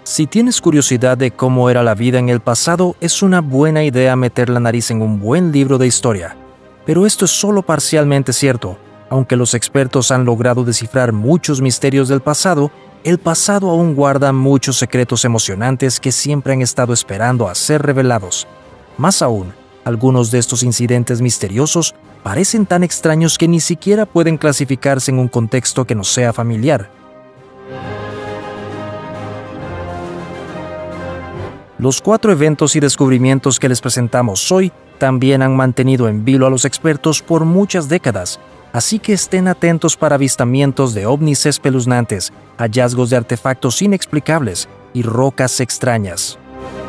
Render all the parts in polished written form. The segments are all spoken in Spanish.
Si tienes curiosidad de cómo era la vida en el pasado, es una buena idea meter la nariz en un buen libro de historia. Pero esto es solo parcialmente cierto. Aunque los expertos han logrado descifrar muchos misterios del pasado, el pasado aún guarda muchos secretos emocionantes que siempre han estado esperando a ser revelados. Más aún, algunos de estos incidentes misteriosos parecen tan extraños que ni siquiera pueden clasificarse en un contexto que nos sea familiar. Los 4 eventos y descubrimientos que les presentamos hoy también han mantenido en vilo a los expertos por muchas décadas, así que estén atentos para avistamientos de ovnis espeluznantes, hallazgos de artefactos inexplicables y rocas extrañas.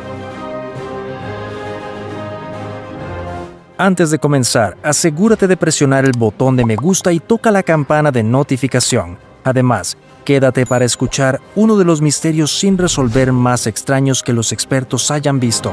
Antes de comenzar, asegúrate de presionar el botón de me gusta y toca la campana de notificación. Además, quédate para escuchar uno de los misterios sin resolver más extraños que los expertos hayan visto.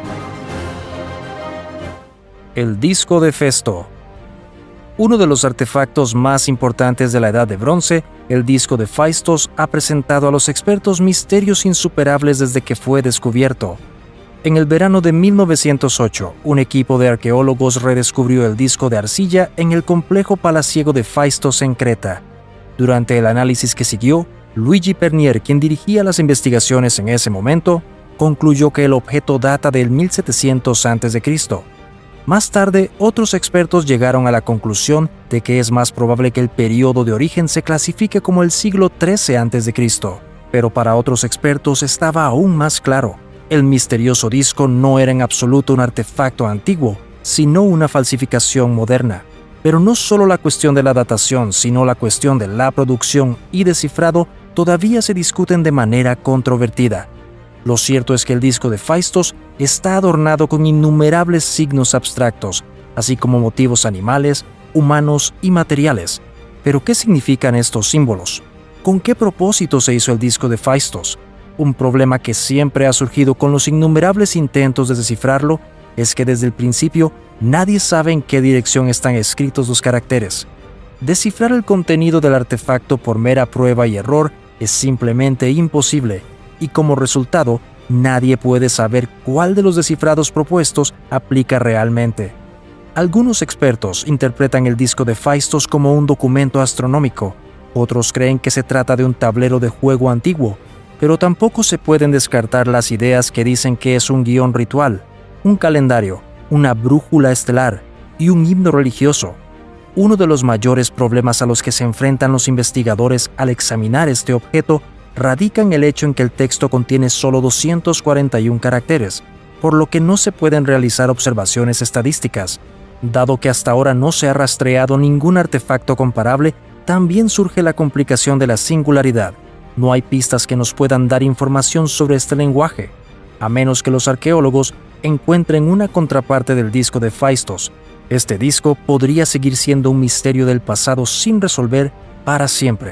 El disco de Festo. Uno de los artefactos más importantes de la Edad de Bronce, el disco de Phaistos ha presentado a los expertos misterios insuperables desde que fue descubierto. En el verano de 1908, un equipo de arqueólogos redescubrió el disco de arcilla en el complejo palaciego de Phaistos en Creta. Durante el análisis que siguió, Luigi Pernier, quien dirigía las investigaciones en ese momento, concluyó que el objeto data del 1700 a.C. Más tarde, otros expertos llegaron a la conclusión de que es más probable que el periodo de origen se clasifique como el siglo XIII a.C., pero para otros expertos estaba aún más claro. El misterioso disco no era en absoluto un artefacto antiguo, sino una falsificación moderna. Pero no solo la cuestión de la datación, sino la cuestión de la producción y descifrado todavía se discuten de manera controvertida. Lo cierto es que el disco de Phaistos está adornado con innumerables signos abstractos, así como motivos animales, humanos y materiales. ¿Pero qué significan estos símbolos? ¿Con qué propósito se hizo el disco de Phaistos? Un problema que siempre ha surgido con los innumerables intentos de descifrarlo es que desde el principio nadie sabe en qué dirección están escritos los caracteres. Descifrar el contenido del artefacto por mera prueba y error es simplemente imposible, y como resultado, nadie puede saber cuál de los descifrados propuestos aplica realmente. Algunos expertos interpretan el disco de Phaistos como un documento astronómico, otros creen que se trata de un tablero de juego antiguo, pero tampoco se pueden descartar las ideas que dicen que es un guión ritual, un calendario, una brújula estelar y un himno religioso. Uno de los mayores problemas a los que se enfrentan los investigadores al examinar este objeto radica en el hecho en que el texto contiene solo 241 caracteres, por lo que no se pueden realizar observaciones estadísticas. Dado que hasta ahora no se ha rastreado ningún artefacto comparable, también surge la complicación de la singularidad. No hay pistas que nos puedan dar información sobre este lenguaje, a menos que los arqueólogos encuentren una contraparte del disco de Phaistos. Este disco podría seguir siendo un misterio del pasado sin resolver para siempre.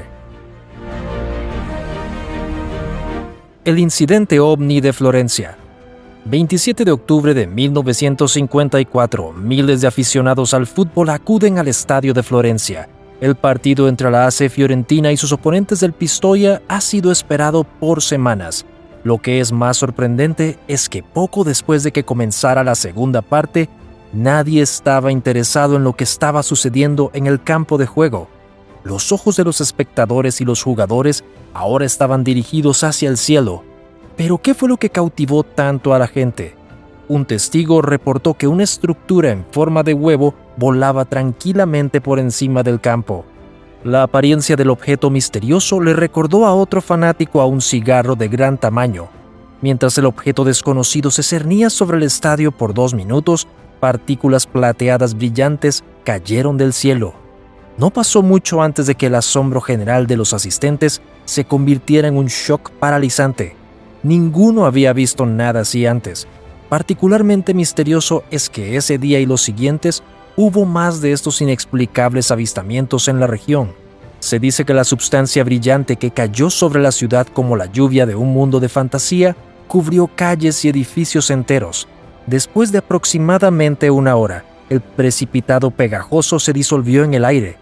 El incidente ovni de Florencia. 27 de octubre de 1954, miles de aficionados al fútbol acuden al estadio de Florencia. El partido entre la AC Fiorentina y sus oponentes del Pistoia ha sido esperado por semanas. Lo que es más sorprendente es que poco después de que comenzara la segunda parte, nadie estaba interesado en lo que estaba sucediendo en el campo de juego. Los ojos de los espectadores y los jugadores ahora estaban dirigidos hacia el cielo. ¿Pero qué fue lo que cautivó tanto a la gente? Un testigo reportó que una estructura en forma de huevo volaba tranquilamente por encima del campo. La apariencia del objeto misterioso le recordó a otro fanático a un cigarro de gran tamaño. Mientras el objeto desconocido se cernía sobre el estadio por 2 minutos, partículas plateadas brillantes cayeron del cielo. No pasó mucho antes de que el asombro general de los asistentes se convirtiera en un shock paralizante. Ninguno había visto nada así antes. Particularmente misterioso es que ese día y los siguientes hubo más de estos inexplicables avistamientos en la región. Se dice que la sustancia brillante que cayó sobre la ciudad como la lluvia de un mundo de fantasía cubrió calles y edificios enteros. Después de aproximadamente 1 hora, el precipitado pegajoso se disolvió en el aire.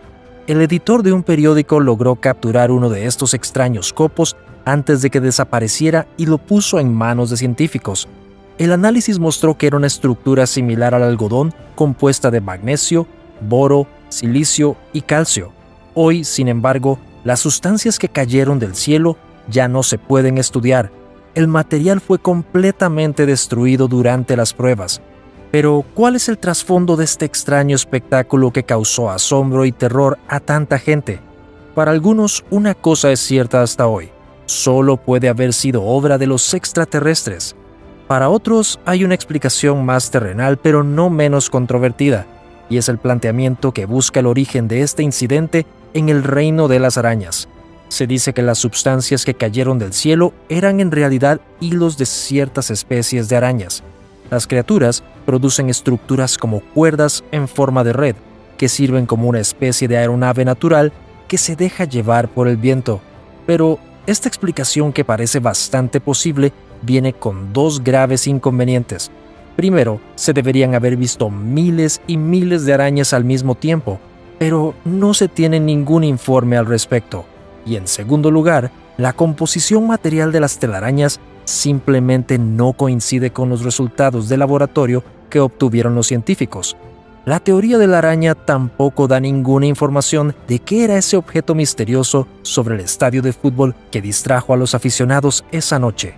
El editor de un periódico logró capturar uno de estos extraños copos antes de que desapareciera y lo puso en manos de científicos. El análisis mostró que era una estructura similar al algodón compuesta de magnesio, boro, silicio y calcio. Hoy, sin embargo, las sustancias que cayeron del cielo ya no se pueden estudiar. El material fue completamente destruido durante las pruebas. Pero, ¿cuál es el trasfondo de este extraño espectáculo que causó asombro y terror a tanta gente? Para algunos, una cosa es cierta hasta hoy: solo puede haber sido obra de los extraterrestres. Para otros, hay una explicación más terrenal pero no menos controvertida, y es el planteamiento que busca el origen de este incidente en el reino de las arañas. Se dice que las sustancias que cayeron del cielo eran en realidad hilos de ciertas especies de arañas. Las criaturas producen estructuras como cuerdas en forma de red, que sirven como una especie de aeronave natural que se deja llevar por el viento. Pero esta explicación, que parece bastante posible, viene con dos graves inconvenientes. Primero, se deberían haber visto miles y miles de arañas al mismo tiempo, pero no se tiene ningún informe al respecto. Y en segundo lugar, la composición material de las telarañas simplemente no coincide con los resultados de laboratorio que obtuvieron los científicos. La teoría de la araña tampoco da ninguna información de qué era ese objeto misterioso sobre el estadio de fútbol que distrajo a los aficionados esa noche.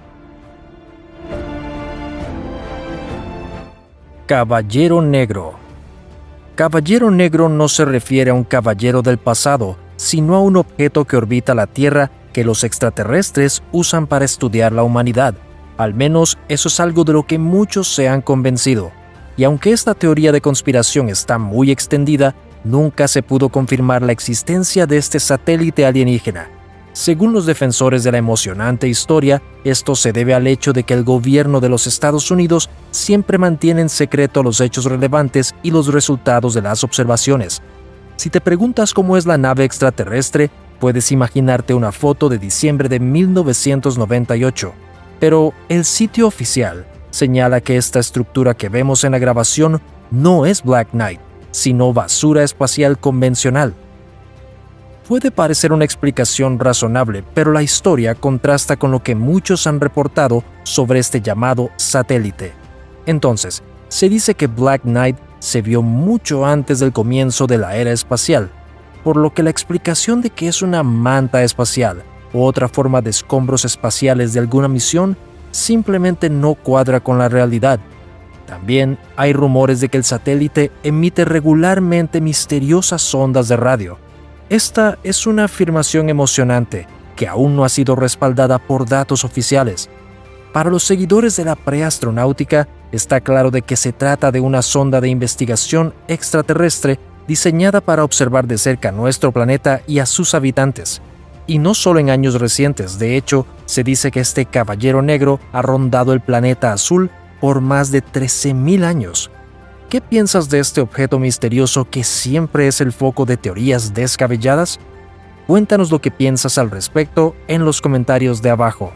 Caballero Negro. Caballero Negro no se refiere a un caballero del pasado, sino a un objeto que orbita la Tierra que los extraterrestres usan para estudiar la humanidad. Al menos eso es algo de lo que muchos se han convencido. Y aunque esta teoría de conspiración está muy extendida, nunca se pudo confirmar la existencia de este satélite alienígena. Según los defensores de la emocionante historia, esto se debe al hecho de que el gobierno de los Estados Unidos siempre mantiene en secreto los hechos relevantes y los resultados de las observaciones. Si te preguntas cómo es la nave extraterrestre, puedes imaginarte una foto de diciembre de 1998. Pero el sitio oficial señala que esta estructura que vemos en la grabación no es Black Knight, sino basura espacial convencional. Puede parecer una explicación razonable, pero la historia contrasta con lo que muchos han reportado sobre este llamado satélite. Entonces, se dice que Black Knight se vio mucho antes del comienzo de la era espacial, por lo que la explicación de que es una manta espacial o otra forma de escombros espaciales de alguna misión simplemente no cuadra con la realidad. También hay rumores de que el satélite emite regularmente misteriosas ondas de radio. Esta es una afirmación emocionante que aún no ha sido respaldada por datos oficiales. Para los seguidores de la preastronáutica, está claro de que se trata de una sonda de investigación extraterrestre diseñada para observar de cerca nuestro planeta y a sus habitantes. Y no solo en años recientes, de hecho, se dice que este caballero negro ha rondado el planeta azul por más de 13.000 años. ¿Qué piensas de este objeto misterioso que siempre es el foco de teorías descabelladas? Cuéntanos lo que piensas al respecto en los comentarios de abajo.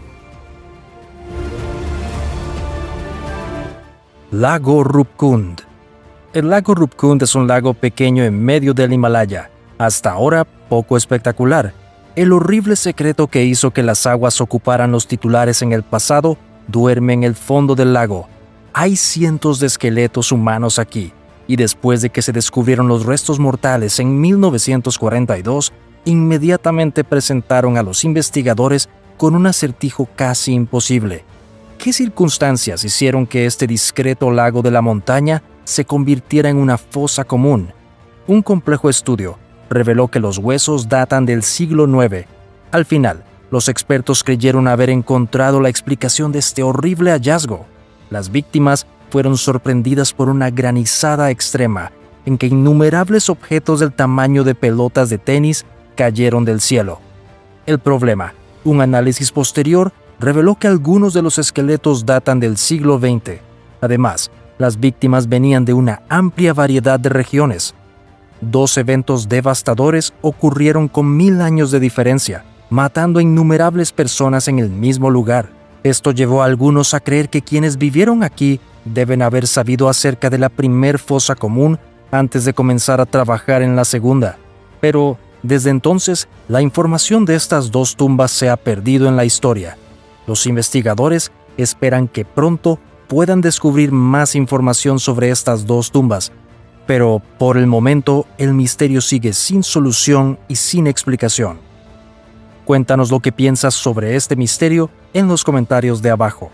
Lago Rupkund. El lago Rupkund es un lago pequeño en medio del Himalaya, hasta ahora poco espectacular. El horrible secreto que hizo que las aguas ocuparan los titulares en el pasado duerme en el fondo del lago. Hay cientos de esqueletos humanos aquí, y después de que se descubrieron los restos mortales en 1942, inmediatamente presentaron a los investigadores con un acertijo casi imposible. ¿Qué circunstancias hicieron que este discreto lago de la montaña se convirtiera en una fosa común? Un complejo estudio reveló que los huesos datan del siglo IX. Al final, los expertos creyeron haber encontrado la explicación de este horrible hallazgo. Las víctimas fueron sorprendidas por una granizada extrema, en que innumerables objetos del tamaño de pelotas de tenis cayeron del cielo. El problema: un análisis posterior reveló que algunos de los esqueletos datan del siglo XX. Además, las víctimas venían de una amplia variedad de regiones. 2 eventos devastadores ocurrieron con 1000 años de diferencia, matando a innumerables personas en el mismo lugar. Esto llevó a algunos a creer que quienes vivieron aquí deben haber sabido acerca de la primer fosa común antes de comenzar a trabajar en la segunda. Pero desde entonces, la información de estas dos tumbas se ha perdido en la historia. Los investigadores esperan que pronto puedan descubrir más información sobre estas dos tumbas, pero por el momento el misterio sigue sin solución y sin explicación. Cuéntanos lo que piensas sobre este misterio en los comentarios de abajo.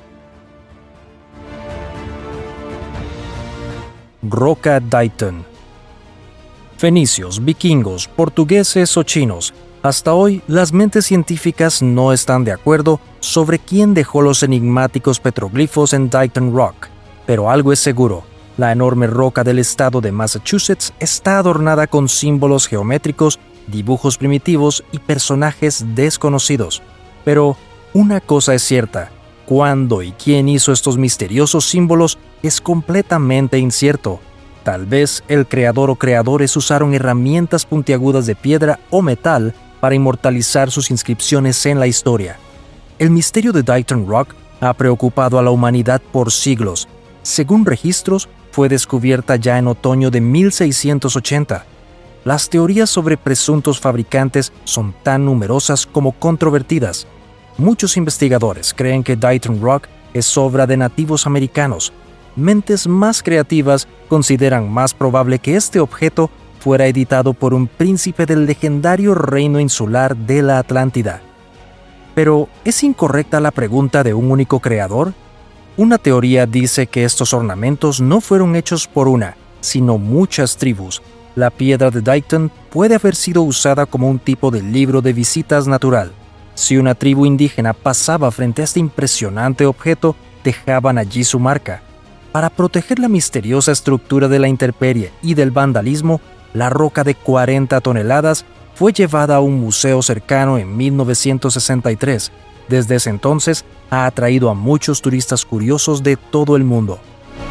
Roca Dyton. Fenicios, vikingos, portugueses o chinos. Hasta hoy, las mentes científicas no están de acuerdo sobre quién dejó los enigmáticos petroglifos en Dyton Rock, pero algo es seguro: la enorme roca del estado de Massachusetts está adornada con símbolos geométricos, dibujos primitivos y personajes desconocidos. Pero una cosa es cierta: cuándo y quién hizo estos misteriosos símbolos es completamente incierto. Tal vez el creador o creadores usaron herramientas puntiagudas de piedra o metal para inmortalizar sus inscripciones en la historia. El misterio de Dyton Rock ha preocupado a la humanidad por siglos. Según registros, fue descubierta ya en otoño de 1680. Las teorías sobre presuntos fabricantes son tan numerosas como controvertidas. Muchos investigadores creen que Dyton Rock es obra de nativos americanos. Mentes más creativas consideran más probable que este objeto fuera editado por un príncipe del legendario reino insular de la Atlántida. Pero, ¿es incorrecta la pregunta de un único creador? Una teoría dice que estos ornamentos no fueron hechos por una, sino muchas tribus. La piedra de Dyton puede haber sido usada como un tipo de libro de visitas natural. Si una tribu indígena pasaba frente a este impresionante objeto, dejaban allí su marca. Para proteger la misteriosa estructura de la intemperie y del vandalismo, la roca de 40 toneladas fue llevada a un museo cercano en 1963. Desde ese entonces, ha atraído a muchos turistas curiosos de todo el mundo.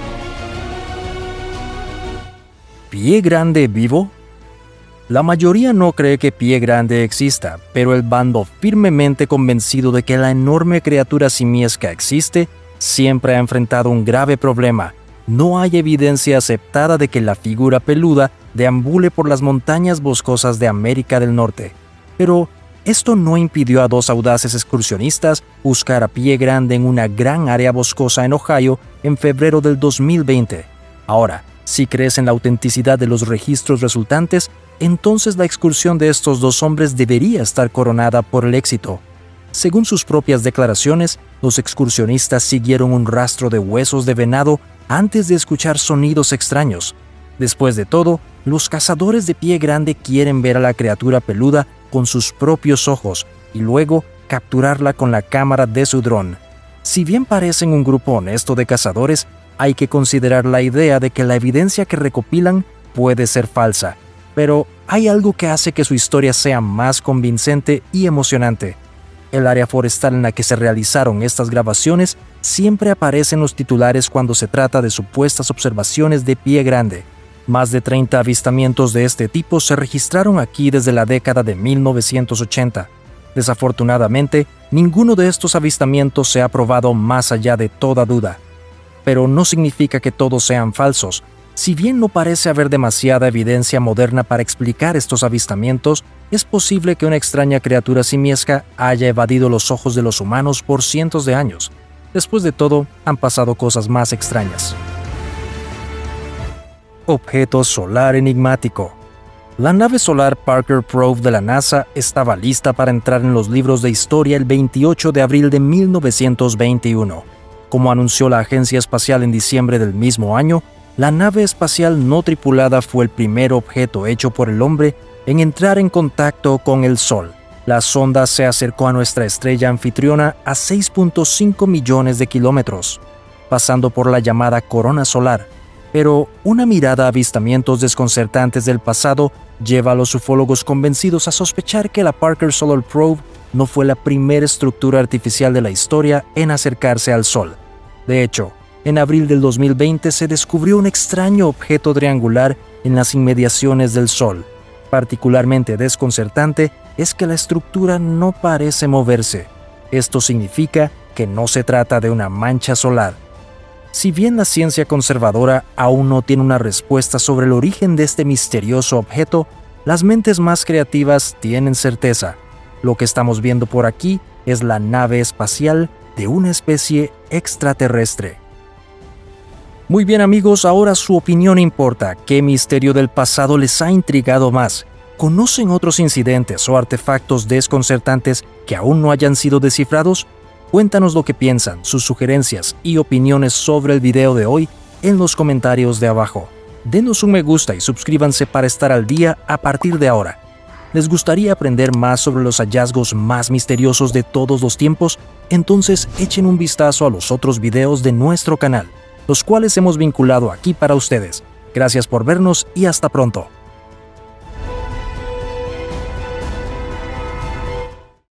¿Pie Grande vivo? La mayoría no cree que Pie Grande exista, pero el bando firmemente convencido de que la enorme criatura simiesca existe, siempre ha enfrentado un grave problema. No hay evidencia aceptada de que la figura peluda deambule por las montañas boscosas de América del Norte. Pero esto no impidió a dos audaces excursionistas buscar a Pie Grande en una gran área boscosa en Ohio en febrero del 2020. Ahora, si crees en la autenticidad de los registros resultantes, entonces la excursión de estos dos hombres debería estar coronada por el éxito. Según sus propias declaraciones, los excursionistas siguieron un rastro de huesos de venado antes de escuchar sonidos extraños. Después de todo, los cazadores de Pie Grande quieren ver a la criatura peluda con sus propios ojos y luego capturarla con la cámara de su dron. Si bien parecen un grupo honesto de cazadores, hay que considerar la idea de que la evidencia que recopilan puede ser falsa, pero hay algo que hace que su historia sea más convincente y emocionante. El área forestal en la que se realizaron estas grabaciones siempre aparece en los titulares cuando se trata de supuestas observaciones de Pie Grande. Más de 30 avistamientos de este tipo se registraron aquí desde la década de 1980. Desafortunadamente, ninguno de estos avistamientos se ha probado más allá de toda duda. Pero no significa que todos sean falsos. Si bien no parece haber demasiada evidencia moderna para explicar estos avistamientos, es posible que una extraña criatura simiesca haya evadido los ojos de los humanos por cientos de años. Después de todo, han pasado cosas más extrañas. Objeto solar enigmático. La nave solar Parker Probe de la NASA estaba lista para entrar en los libros de historia el 28 de abril de 1921. Como anunció la Agencia Espacial en diciembre del mismo año, la nave espacial no tripulada fue el primer objeto hecho por el hombre en entrar en contacto con el Sol. La sonda se acercó a nuestra estrella anfitriona a 6.5 millones de kilómetros, pasando por la llamada corona solar. Pero una mirada a avistamientos desconcertantes del pasado lleva a los ufólogos convencidos a sospechar que la Parker Solar Probe no fue la primera estructura artificial de la historia en acercarse al Sol. De hecho, en abril del 2020 se descubrió un extraño objeto triangular en las inmediaciones del Sol. Particularmente desconcertante es que la estructura no parece moverse. Esto significa que no se trata de una mancha solar. Si bien la ciencia conservadora aún no tiene una respuesta sobre el origen de este misterioso objeto, Las mentes más creativas tienen certeza. Lo que estamos viendo por aquí es la nave espacial de una especie extraterrestre. Muy bien amigos, ahora su opinión importa. ¿Qué misterio del pasado les ha intrigado más? ¿Conocen otros incidentes o artefactos desconcertantes que aún no hayan sido descifrados? Cuéntanos lo que piensan, sus sugerencias y opiniones sobre el video de hoy en los comentarios de abajo. Denos un me gusta y suscríbanse para estar al día a partir de ahora. ¿Les gustaría aprender más sobre los hallazgos más misteriosos de todos los tiempos? Entonces echen un vistazo a los otros videos de nuestro canal, los cuales hemos vinculado aquí para ustedes. Gracias por vernos y hasta pronto.